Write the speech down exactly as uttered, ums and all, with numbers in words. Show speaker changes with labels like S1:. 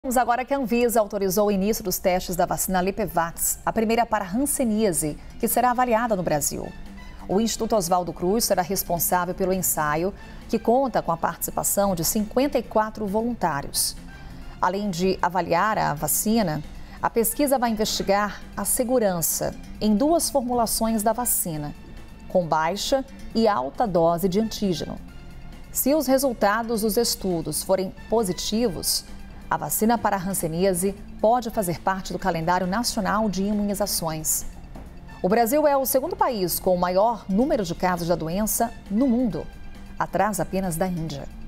S1: Vamos agora que a Anvisa autorizou o início dos testes da vacina Lipivax, a primeira para hanseníase, que será avaliada no Brasil. O Instituto Oswaldo Cruz será responsável pelo ensaio, que conta com a participação de cinquenta e quatro voluntários. Além de avaliar a vacina, a pesquisa vai investigar a segurança em duas formulações da vacina, com baixa e alta dose de antígeno. Se os resultados dos estudos forem positivos, a vacina para a hanseníase pode fazer parte do calendário nacional de imunizações. O Brasil é o segundo país com o maior número de casos da doença no mundo, atrás apenas da Índia.